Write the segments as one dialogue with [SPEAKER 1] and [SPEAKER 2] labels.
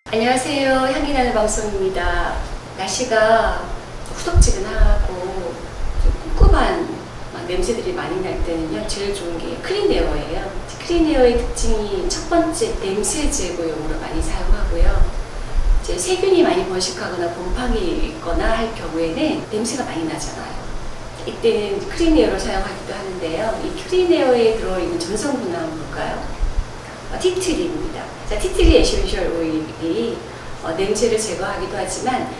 [SPEAKER 1] 안녕하세요. 향기나는 방송입니다. 날씨가 후덥지근하고 좀 꿉꿉한 냄새들이 많이 날 때는요, 제일 좋은 게 클린에어예요. 클린에어의 특징이 첫 번째, 냄새 제거용으로 많이 사용하고요. 이제 세균이 많이 번식하거나 곰팡이 있거나 할 경우에는 냄새가 많이 나잖아요. 이때는 클린에어로 사용하기도 하는데요. 이 클린에어에 들어있는 전성분은 한번 볼까요? 티트리입니다. 자, 티트리 에센셜 오일이 냄새를 제거하기도 하지만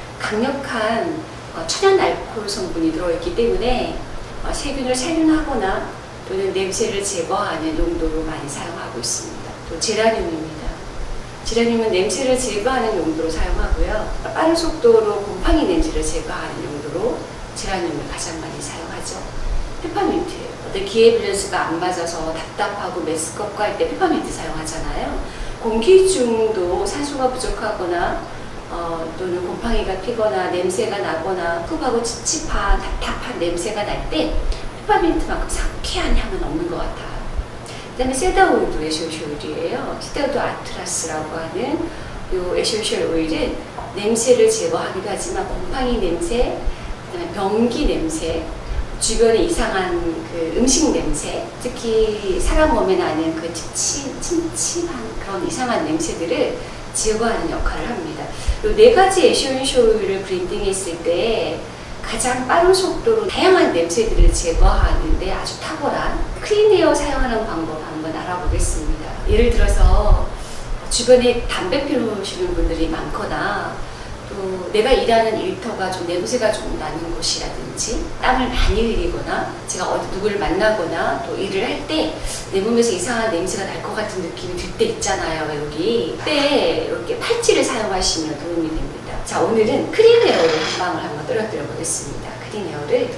[SPEAKER 1] 강력한 천연 알코올 성분이 들어있기 때문에 세균을 살균하거나 또는 냄새를 제거하는 용도로 많이 사용하고 있습니다. 또 제라늄입니다. 제라늄은 냄새를 제거하는 용도로 사용하고요. 빠른 속도로 곰팡이 냄새를 제거하는 용도로 제라늄을 가장 많이 사용하죠. 페퍼민트예요. 어떤 기회 밸런스가 안 맞아서 답답하고 메스껍고 할 때 페퍼민트 사용하잖아요. 공기 중도 산소가 부족하거나 또는 곰팡이가 피거나 냄새가 나거나 흡하고 찝찝한 답답한 냄새가 날 때 페퍼민트만큼 상쾌한 향은 없는 것 같아요. 그 다음에 세다오일도 에센셜 오일이에요. 세다오일 아트라스라고 하는 이 에센셜 오일은 냄새를 제거하기도 하지만 곰팡이 냄새, 그다음에 변기 냄새, 주변에 이상한 그 음식 냄새, 특히 사람 몸에 나는 그 침침한 그런 이상한 냄새들을 제거하는 역할을 합니다. 이 네 가지 에센셜 오일을 브랜딩했을 때 가장 빠른 속도로 다양한 냄새들을 제거하는데 아주 탁월한 클린에어 사용하는 방법 한번 알아보겠습니다. 예를 들어서 주변에 담배 피우시는 분들이 많거나 또 내가 일하는 일터가 좀 냄새가 좀 나는 곳이라든지 땀을 많이 흘리거나 제가 어디 누구를 만나거나 또 일을 할 때 내 몸에서 이상한 냄새가 날 것 같은 느낌이 들 때 있잖아요. 여기 그때 이렇게 팔찌를 사용하시면 도움이 됩니다. 자, 오늘은 클린에어를 한 방울 한번 떨어뜨려 보겠습니다. 클린에어를 이렇게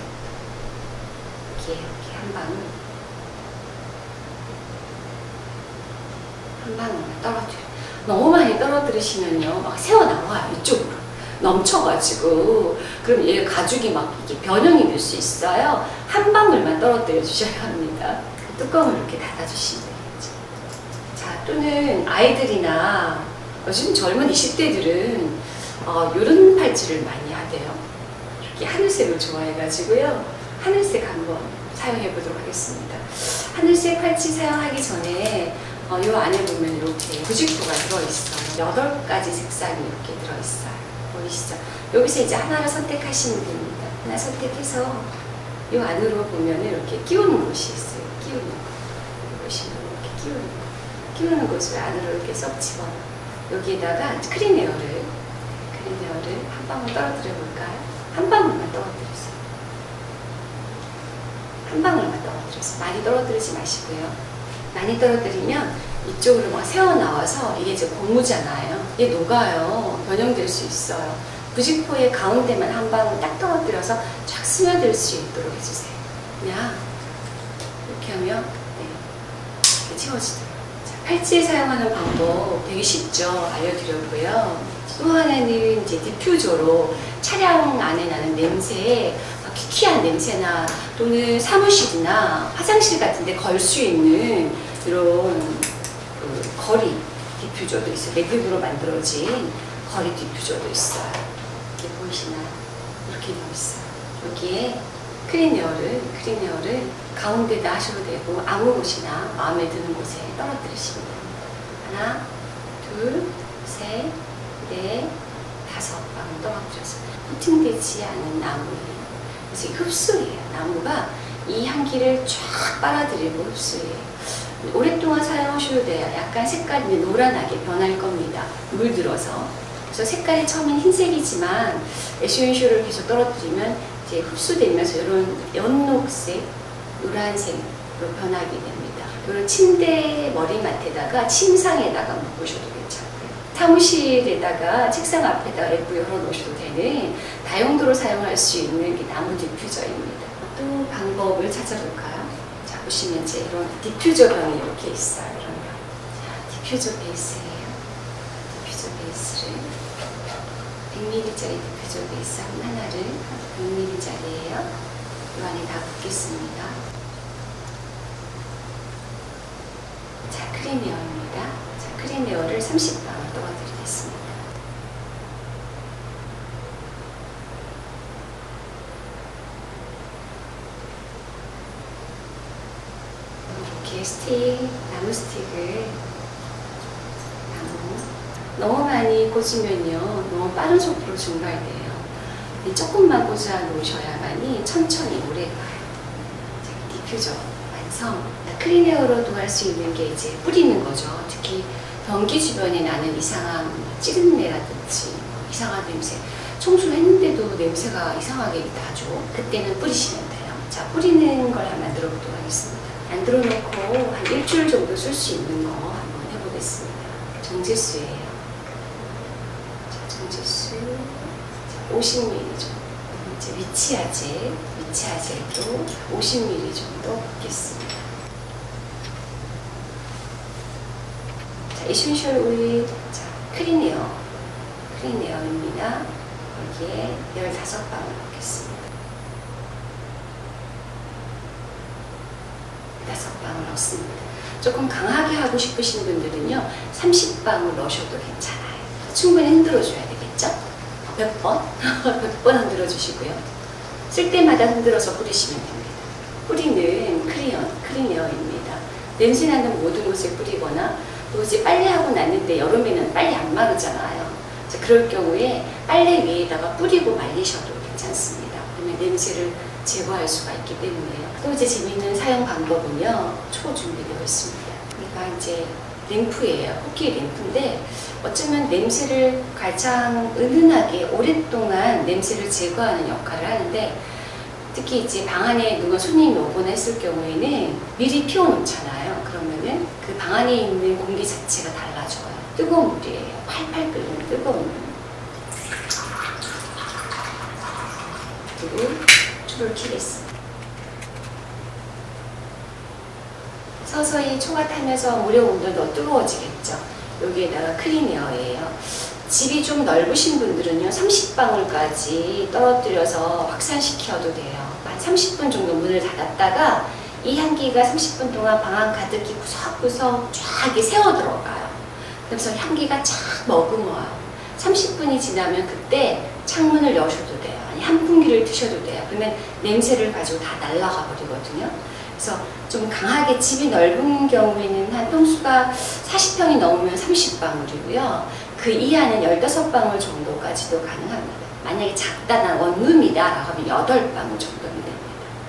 [SPEAKER 1] 한 방울만 떨어뜨려요. 너무 많이 떨어뜨리시면요 막 새어나와요. 이쪽으로 넘쳐가지고 그럼 얘 가죽이 막 이렇게 변형이 될 수 있어요. 한 방울만 떨어뜨려 주셔야 합니다. 뚜껑을 이렇게 닫아주시면 되겠죠. 자, 또는 아이들이나 요즘 젊은 20대들은 이런 팔찌를 많이 하대요. 이렇게 하늘색을 좋아해가지고요. 하늘색 한번 사용해 보도록 하겠습니다. 하늘색 팔찌 사용하기 전에 이 안에 보면 이렇게 부직포가 들어있어요. 8가지 색상이 이렇게 들어있어요. 보이시죠? 여기서 이제 하나를 선택하시면 됩니다. 하나 선택해서 이 안으로 보면 이렇게 끼우는 곳이 있어요. 끼우는 곳. 보시면 이렇게 끼우는 곳을 안으로 이렇게 쏙 집어넣어요. 여기에다가 클린에어를 한 방울 떨어뜨려 볼까요? 한 방울만 떨어뜨렸어요. 한 방울만 떨어뜨렸어요. 많이 떨어뜨리지 마시고요. 많이 떨어뜨리면 이쪽으로 막 새어나와서 이게 이제 고무잖아요. 이게 녹아요. 변형될 수 있어요. 부직포의 가운데만 한 방울 딱 떨어뜨려서 쫙 스며들 수 있도록 해주세요. 그냥 이렇게 하면 이렇게 채워지더라고요. 팔찌에 사용하는 방법 되게 쉽죠. 알려드렸고요. 또 하나는 이제 디퓨저로 차량 안에 나는 냄새에 키키한 냄새나 또는 사무실이나 화장실 같은 데 걸 수 있는 이런 거리 디퓨저도 있어요. 매듭으로 만들어진 거리 디퓨저도 있어요. 이렇게 보이시나요? 이렇게 되어 있어요. 여기에 클린에어를 가운데다 하셔도 되고 아무 곳이나 마음에 드는 곳에 떨어뜨리시면 됩니다. 하나, 둘, 셋, 넷, 5방울 떨어뜨렸어요. 코팅되지 않은 나무예요. 그래서 흡수예요. 나무가 이 향기를 쫙 빨아들이고 흡수해요. 오랫동안 사용하셔도 돼요. 약간 색깔이 노란하게 변할 겁니다. 물들어서. 그래서 색깔이 처음엔 흰색이지만 에센셜을 계속 떨어뜨리면 이제 흡수되면서 이런 연녹색, 노란색으로 변하게 됩니다. 이런 침대 머리맡에다가 침상에다가 묶으셔도 괜찮고요. 사무실에다가 책상 앞에다가 랩을 열어놓으셔도 되는 다용도로 사용할 수 있는 게 나무 디퓨저입니다. 또 방법을 찾아볼까요? 자, 보시면 이제 이런 디퓨저 병이 이렇게 있어요. 이런 병. 자, 디퓨저 베이스예요. 디퓨저 베이스를 100ml짜리 디퓨저 베이스 하나를 100ml짜리예요. 이 안에 다 붓겠습니다. 자, 클린에어입니다. 자, 클린에어를 30방울 떠드리겠습니다. 이렇게 스틱, 나무 스틱을 너무 많이 꽂으면요 너무 빠른 속도로 증발돼요. 조금만 꽂아 놓으셔야만이 천천히 오래 가요. 디퓨저 완성. 클린에어로도 할 수 있는 게 이제 뿌리는 거죠. 특히 변기 주변에 나는 이상한 찌른내라든지 이상한 냄새, 청소를 했는데도 냄새가 이상하게 나죠. 그때는 뿌리시면 돼요. 자, 뿌리는 걸 한번 만들어 보도록 하겠습니다. 만들어 놓고 한 일주일 정도 쓸 수 있는 거 한번 해보겠습니다. 정제수예요. 자, 정제수 50ml 정도. 이제 위치아젤도 50ml 정도 붓겠습니다. 자, 에센셜 오일, 자, 클린에어입니다. 여기에 15방울 넣겠습니다. 15방울 넣습니다. 조금 강하게 하고 싶으신 분들은요 30방울 넣으셔도 괜찮아요. 충분히 흔들어줘야 되겠죠? 몇 번? 100번 흔들어 주시고요. 쓸 때마다 흔들어서 뿌리시면 됩니다. 뿌리는 클린에어입니다. 냄새나는 모든 곳에 뿌리거나 또 이제 빨래하고 났는데 여름에는 빨래 안 마르잖아요. 그럴 경우에 빨래 위에다가 뿌리고 말리셔도 괜찮습니다. 그러면 냄새를 제거할 수가 있기 때문에요. 또 이제 재미있는 사용 방법은요. 초 준비되어 있습니다. 그러니까 이제 램프예요. 코끼리 램프인데 어쩌면 냄새를 가장 은은하게 오랫동안 냄새를 제거하는 역할을 하는데 특히 이제 방 안에 누가 손님이 오거나 했을 경우에는 미리 피워 놓잖아요. 그러면은 그 방 안에 있는 공기 자체가 달라져요. 뜨거운 물이에요. 팔팔 끓는 뜨거운 물. 그리고 초를 켜겠습니다. 서서히 초가 타면서 물의 온도도 뜨거워지겠죠. 여기에다가 클린에어예요. 집이 좀 넓으신 분들은요 30방울까지 떨어뜨려서 확산시켜도 돼요. 한 30분 정도 문을 닫았다가 이 향기가 30분 동안 방 안 가득히 구석구석 쫙 이렇게 새어 들어가요. 그래서 향기가 쫙 머금어요. 30분이 지나면 그때 창문을 여셔도 돼요. 아니 환풍기를 트셔도 돼요. 그러면 냄새를 가지고 다 날아가 버리거든요. 그래서 좀 강하게 집이 넓은 경우에는 한 평수가 40평이 넘으면 30방울이고요. 그 이하는 15방울 정도까지도 가능합니다. 만약에 작다, 난 원룸이다 라고 하면 8방울 정도는 됩니다.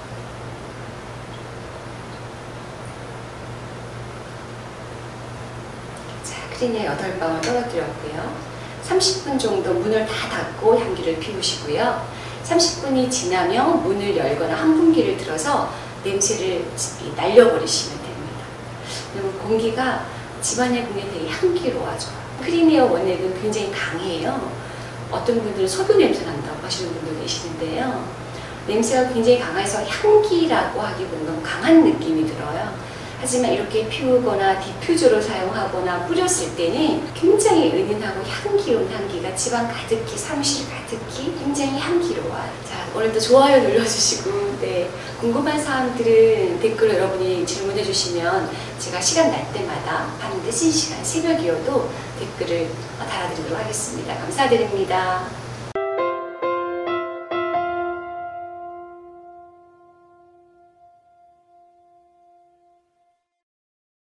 [SPEAKER 1] 자, 클린에어 8방울 떨어뜨렸고요. 30분 정도 문을 다 닫고 향기를 피우시고요. 30분이 지나면 문을 열거나 환풍기를 틀어서 냄새를 날려버리시면 됩니다. 그리고 공기가 집안의 공기 되게 향기로워져요. 클린에어 원액은 굉장히 강해요. 어떤 분들은 석유 냄새 난다고 하시는 분도 계시는데요. 냄새가 굉장히 강해서 향기라고 하기보다는 너무 강한 느낌이 들어요. 하지만 이렇게 피우거나 디퓨저로 사용하거나 뿌렸을 때는 굉장히 은은하고 향기로운 향기가 집안 가득히, 사무실 가득히 굉장히 향기로워요. 자, 오늘도 좋아요 눌러주시고 네, 궁금한 사항들은 댓글로 여러분이 질문해 주시면 제가 시간 날 때마다 밤 늦은 시간, 새벽이어도 댓글을 달아드리도록 하겠습니다. 감사드립니다.